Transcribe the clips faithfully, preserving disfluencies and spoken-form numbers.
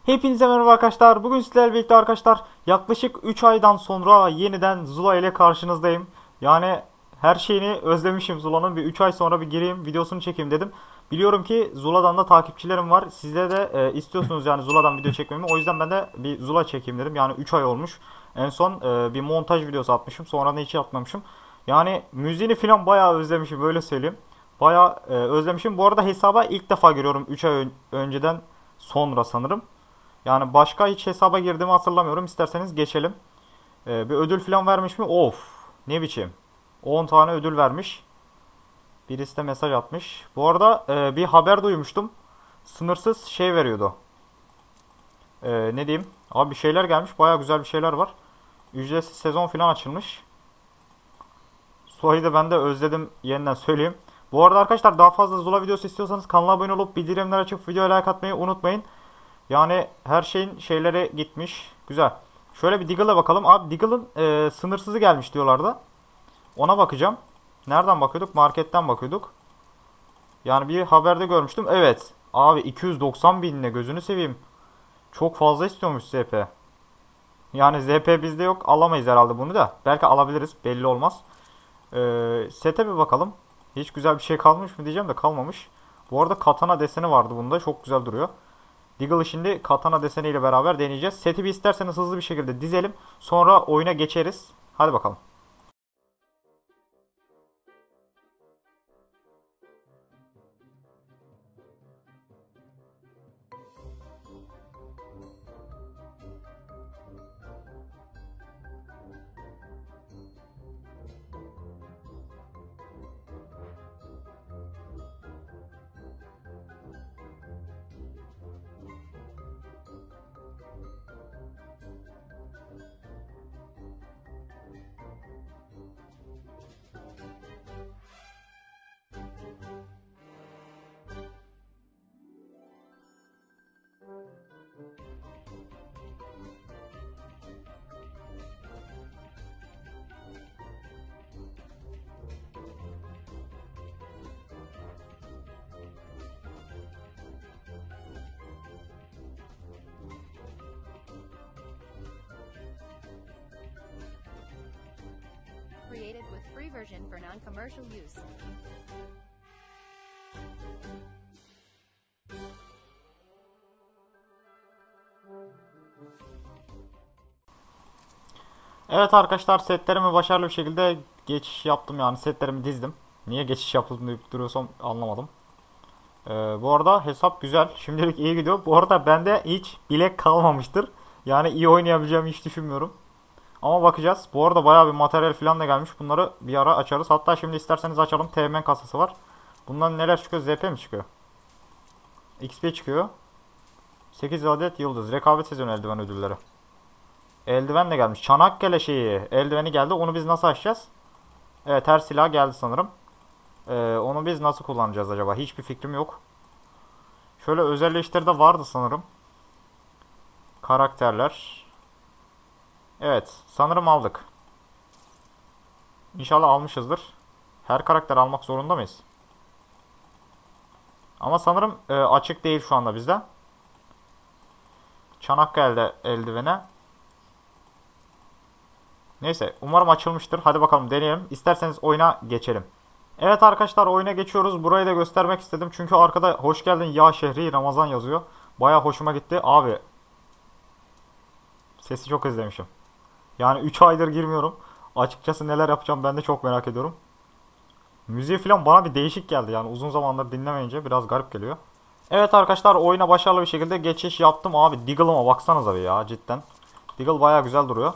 Hepinize merhaba arkadaşlar. Bugün sizlerle birlikte arkadaşlar yaklaşık üç aydan sonra yeniden Zula ile karşınızdayım. Yani her şeyini özlemişim Zula'nın. Bir üç ay sonra bir gireyim videosunu çekeyim dedim. Biliyorum ki Zula'dan da takipçilerim var. Sizde de e, istiyorsunuz yani Zula'dan video çekmemi. O yüzden ben de bir Zula çekeyim dedim. Yani üç ay olmuş. En son e, bir montaj videosu atmışım. Sonra da hiç atmamışım. Yani müziğini falan bayağı özlemişim, böyle söyleyeyim. Bayağı e, özlemişim. Bu arada hesaba ilk defa giriyorum üç ay ön- önceden sonra sanırım. Yani başka hiç hesaba girdiğimi hatırlamıyorum. İsterseniz geçelim. Ee, bir ödül falan vermiş mi? Of. Ne biçim. on tane ödül vermiş. Birisi de mesaj atmış. Bu arada e, bir haber duymuştum. Sınırsız şey veriyordu. Ee, ne diyeyim? Abi bir şeyler gelmiş. Baya güzel bir şeyler var. Ücretsiz sezon falan açılmış. Suayı da ben de özledim, yeniden söyleyeyim. Bu arada arkadaşlar daha fazla Zula videosu istiyorsanız kanala abone olup bildirimler açıp videoya like atmayı unutmayın. Yani her şeyin şeylere gitmiş. Güzel. Şöyle bir Deagle'a bakalım. Abi Deagle'ın e, sınırsızı gelmiş diyorlardı. Ona bakacağım. Nereden bakıyorduk? Marketten bakıyorduk. Yani bir haberde görmüştüm. Evet. Abi iki yüz doksan binle gözünü seveyim. Çok fazla istiyormuş Z P. Yani Z P bizde yok. Alamayız herhalde bunu da. Belki alabiliriz. Belli olmaz. Ee, sete bir bakalım. Hiç güzel bir şey kalmış mı diyeceğim de kalmamış. Bu arada katana deseni vardı bunda. Çok güzel duruyor. Deagle'ı şimdi katana deseniyle beraber deneyeceğiz. Seti bir isterseniz hızlı bir şekilde dizelim. Sonra oyuna geçeriz. Hadi bakalım. Created with free version for non-commercial use. Evet arkadaşlar, setlerimi başarılı bir şekilde geçiş yaptım, yani setlerimi dizdim. Niye geçiş yapıldı deyip duruyorsam anlamadım. Ee, bu arada hesap güzel. Şimdilik iyi gidiyor. Bu arada bende hiç bilek kalmamıştır. Yani iyi oynayabileceğimi hiç düşünmüyorum. Ama bakacağız. Bu arada bayağı bir materyal falan da gelmiş. Bunları bir ara açarız. Hatta şimdi isterseniz açalım. Teğmen kasası var. Bundan neler çıkıyor? Z P mi çıkıyor? X P çıkıyor. sekiz adet yıldız. Rekabet sezonu eldiven ödülleri. Eldiven de gelmiş. Çanakkale şeyi. Eldiveni geldi. Onu biz nasıl açacağız? Evet, her silah geldi sanırım. Ee, onu biz nasıl kullanacağız acaba? Hiçbir fikrim yok. Şöyle özelleştir de vardı sanırım. Karakterler. Evet. Sanırım aldık. İnşallah almışızdır. Her karakter almak zorunda mıyız? Ama sanırım e, açık değil şu anda bizde. Çanakkale'de eldivene. Neyse, umarım açılmıştır. Hadi bakalım deneyelim. İsterseniz oyuna geçelim. Evet arkadaşlar, oyuna geçiyoruz. Burayı da göstermek istedim. Çünkü arkada hoş geldin ya şehri Ramazan yazıyor. Baya hoşuma gitti. Abi sesi çok özlemişim. Yani üç aydır girmiyorum. Açıkçası neler yapacağım ben de çok merak ediyorum. Müziği falan bana bir değişik geldi, yani uzun zamandır dinlemeyince biraz garip geliyor. Evet arkadaşlar, oyuna başarılı bir şekilde geçiş yaptım. Abi Deagle'ıma baksanıza bir ya, cidden. Deagle baya güzel duruyor.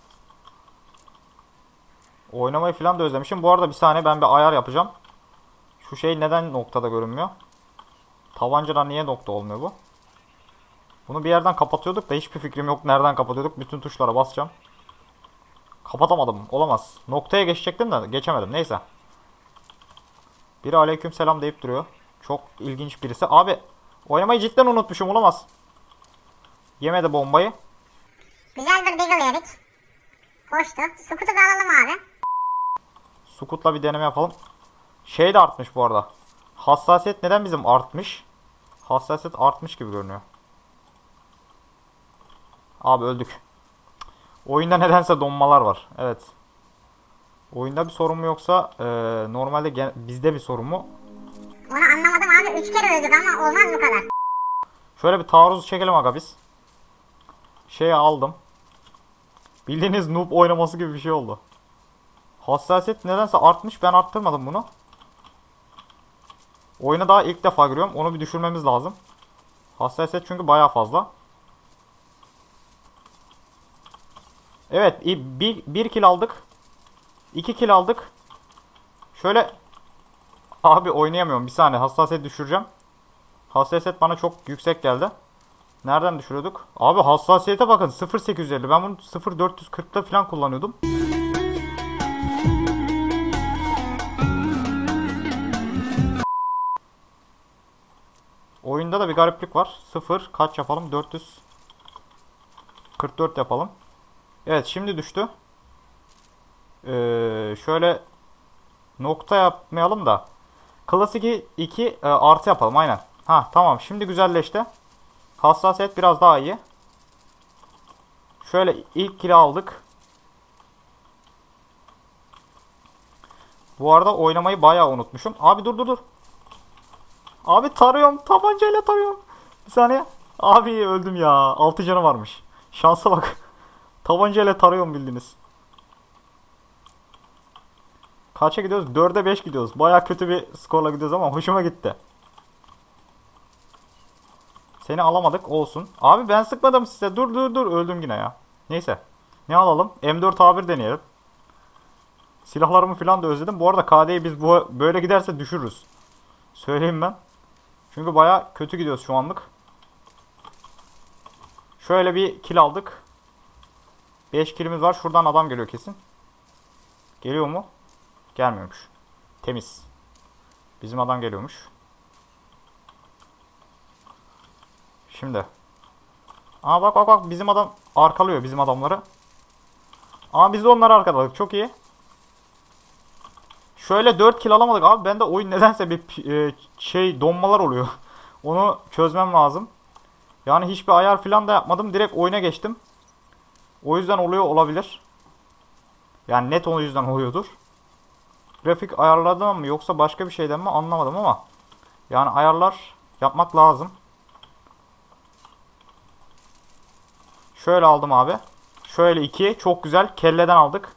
Oynamayı falan da özlemişim. Bu arada bir saniye, ben bir ayar yapacağım. Şu şey neden noktada görünmüyor? Tabancadan niye nokta olmuyor bu? Bunu bir yerden kapatıyorduk da hiçbir fikrim yok nereden kapatıyorduk. Bütün tuşlara basacağım. Kapatamadım. Olamaz. Noktaya geçecektim de geçemedim. Neyse. Biri aleyküm selam deyip duruyor. Çok ilginç birisi. Abi oynamayı cidden unutmuşum. Olamaz. Yemedi bombayı. Güzel bir deagle yedik. Hoştu. Scoot'u da alalım abi. Scoot'la bir deneme yapalım. Şey de artmış bu arada. Hassasiyet neden bizim artmış? Hassasiyet artmış gibi görünüyor. Abi öldük. Oyunda nedense donmalar var. Evet. Oyunda bir sorun mu yoksa e, normalde gen- bizde bir sorun mu? Onu anlamadım abi. Üç kere öldük ama olmaz bu kadar. Şöyle bir taarruz çekelim aga biz. Şeyi aldım. Bildiğiniz noob oynaması gibi bir şey oldu. Hassasiyet nedense artmış. Ben arttırmadım bunu. Oyunu daha ilk defa görüyorum. Onu bir düşürmemiz lazım. Hassasiyet çünkü bayağı fazla. Evet. Bir, bir kill aldık. iki kill aldık. Şöyle. Abi oynayamıyorum. Bir saniye. Hassasiyet düşüreceğim. Hassasiyet bana çok yüksek geldi. Nereden düşürüyorduk? Abi hassasiyete bakın. sıfır nokta sekiz yüz elli. Ben bunu sıfır nokta dört yüz kırkta falan kullanıyordum. Oyunda da bir gariplik var. sıfır kaç yapalım? dört yüz kırk dört yapalım. Evet şimdi düştü. Ee, şöyle nokta yapmayalım da. Klasik iki e, artı yapalım aynen. Ha tamam şimdi güzelleşti. Hassasiyet biraz daha iyi. Şöyle ilk kili aldık. Bu arada oynamayı bayağı unutmuşum. Abi dur dur dur. Abi tarıyorum. Tabancayla tarıyorum. Bir saniye. Abi öldüm ya. altı canı varmış. Şansa bak. Tabancayla tarıyorum bildiniz. Kaça gidiyoruz? dörde beş gidiyoruz. Bayağı kötü bir skorla gidiyoruz ama hoşuma gitti. Seni alamadık. Olsun. Abi ben sıkmadım size. Dur dur dur. Öldüm yine ya. Neyse. Ne alalım? M dört A bir deneyelim. Silahlarımı falan da özledim. Bu arada K D'yi biz bu böyle giderse düşürürüz. Söyleyeyim ben. Çünkü baya kötü gidiyoruz şu anlık. Şöyle bir kill aldık. beş killimiz var. Şuradan adam geliyor kesin. Geliyor mu? Gelmiyormuş. Temiz. Bizim adam geliyormuş. Şimdi. Aa bak bak bak bizim adam arkalıyor bizim adamları. Aa biz de onları arkaladık. Çok iyi. Şöyle dört kill alamadık abi. Bende oyun nedense bir e, şey donmalar oluyor. Onu çözmem lazım. Yani hiçbir ayar falan da yapmadım. Direkt oyuna geçtim. O yüzden oluyor olabilir. Yani net o yüzden oluyordur. Grafik ayarladım mı yoksa başka bir şeyden mi anlamadım ama. Yani ayarlar yapmak lazım. Şöyle aldım abi. Şöyle iki. Çok güzel. Kelleden aldık.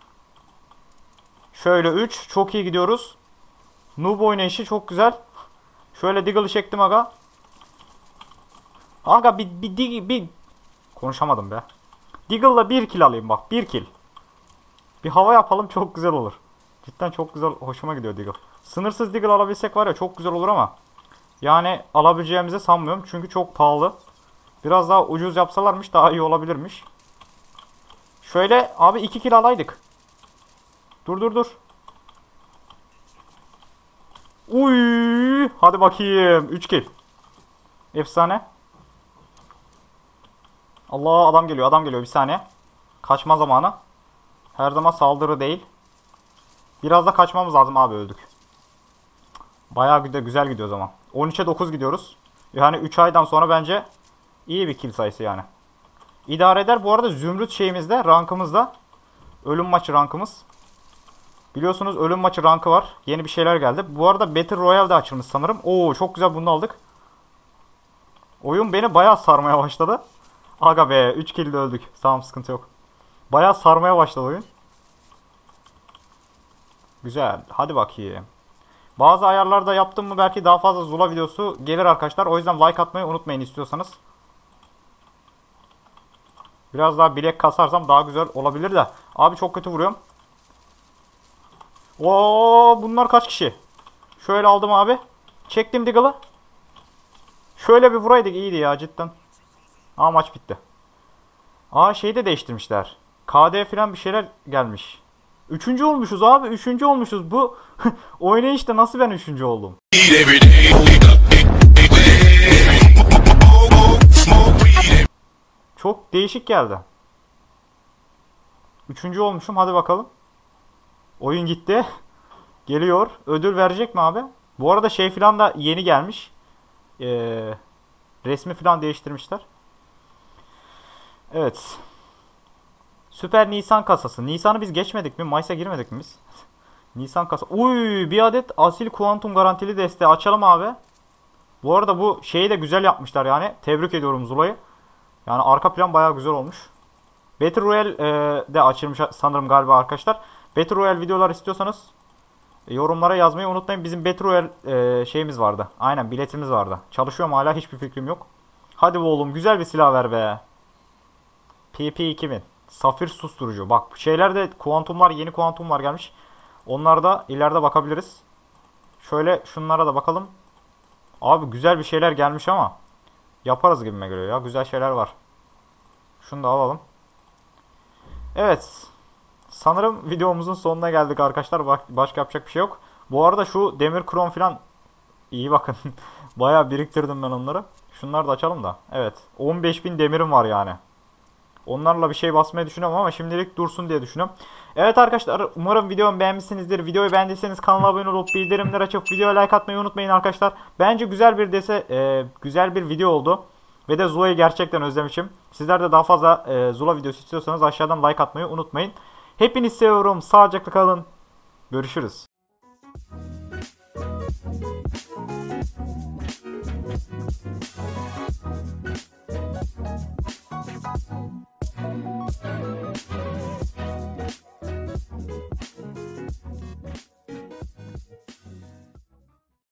Şöyle üç. Çok iyi gidiyoruz. Noob oynayışı çok güzel. Şöyle Deagle'ı çektim aga. Aga bir, bir, bir, bir... Konuşamadım be. Deagle'la bir kill alayım bak. Bir kill. Bir hava yapalım çok güzel olur. Cidden çok güzel. Hoşuma gidiyor Deagle. Sınırsız Deagle alabilsek var ya çok güzel olur ama. Yani alabileceğimizi sanmıyorum. Çünkü çok pahalı. Biraz daha ucuz yapsalarmış daha iyi olabilirmiş. Şöyle abi iki kill alaydık. Dur dur dur. Uy, hadi bakayım. üç kill. Efsane. Allah adam geliyor adam geliyor bir saniye. Kaçma zamanı. Her zaman saldırı değil. Biraz da kaçmamız lazım abi öldük. Bayağı güzel, güzel gidiyor o zaman. on üçe dokuz gidiyoruz. Yani üç aydan sonra bence iyi bir kill sayısı yani. İdare eder. Bu arada zümrüt şeyimizde rankımızda. Ölüm maçı rankımız. Biliyorsunuz ölüm maçı rankı var. Yeni bir şeyler geldi. Bu arada Battle Royale de açılmış sanırım. Oo çok güzel bunu aldık. Oyun beni bayağı sarmaya başladı. Aga be üç kill'de öldük. Tamam sıkıntı yok. Bayağı sarmaya başladı oyun. Güzel. Hadi bakayım. Bazı ayarlarda yaptım mı belki daha fazla Zula videosu gelir arkadaşlar. O yüzden like atmayı unutmayın istiyorsanız. Biraz daha bilek kasarsam daha güzel olabilir de. Abi çok kötü vuruyorum. Oo bunlar kaç kişi? Şöyle aldım abi. Çektim Deagle'ı. Şöyle bir vuraydık iyiydi ya cidden. Aa maç bitti. Aa şeyi de değiştirmişler. K D falan bir şeyler gelmiş. Üçüncü olmuşuz abi. Üçüncü olmuşuz. Bu oynayışta nasıl ben üçüncü oldum? Çok değişik geldi. Üçüncü olmuşum. Hadi bakalım. Oyun gitti. Geliyor. Ödül verecek mi abi? Bu arada şey falan da yeni gelmiş. Ee, resmi falan değiştirmişler. Evet. Süper Nisan kasası. Nisan'ı biz geçmedik mi? Mayıs'a girmedik mi biz? Nisan kasa. Uy, bir adet asil kuantum garantili desteği açalım abi. Bu arada bu şeyi de güzel yapmışlar yani. Tebrik ediyorum Zula'yı. Yani arka plan bayağı güzel olmuş. Battle Royale e, de açılmış sanırım galiba arkadaşlar. Battle Royale videolar istiyorsanız e, yorumlara yazmayı unutmayın. Bizim Battle Royale e, şeyimiz vardı. Aynen, biletimiz vardı. Çalışıyor mu hala, hiçbir fikrim yok. Hadi be oğlum, güzel bir silah ver be. P P iki bin. Safir susturucu. Bak şeylerde kuantumlar, yeni kuantumlar gelmiş. Onlara da ileride bakabiliriz. Şöyle şunlara da bakalım. Abi güzel bir şeyler gelmiş ama yaparız gibime geliyor ya. Güzel şeyler var. Şunu da alalım. Evet. Sanırım videomuzun sonuna geldik arkadaşlar. Bak, başka yapacak bir şey yok. Bu arada şu demir krom falan iyi bakın. Bayağı biriktirdim ben onları. Şunları da açalım da. Evet. on beş bin demirim var yani. Onlarla bir şey basmayı düşünüyorum ama şimdilik dursun diye düşünüyorum. Evet arkadaşlar, umarım videomu beğenmişsinizdir. Videoyu beğendiyseniz kanala abone olup bildirimleri açıp videoya like atmayı unutmayın arkadaşlar. Bence güzel bir dese e, güzel bir video oldu. Ve de Zula'yı gerçekten özlemişim. Sizler de daha fazla e, Zula videosu istiyorsanız aşağıdan like atmayı unutmayın. Hepinizi seviyorum. Sağlıcakla kalın. Görüşürüz.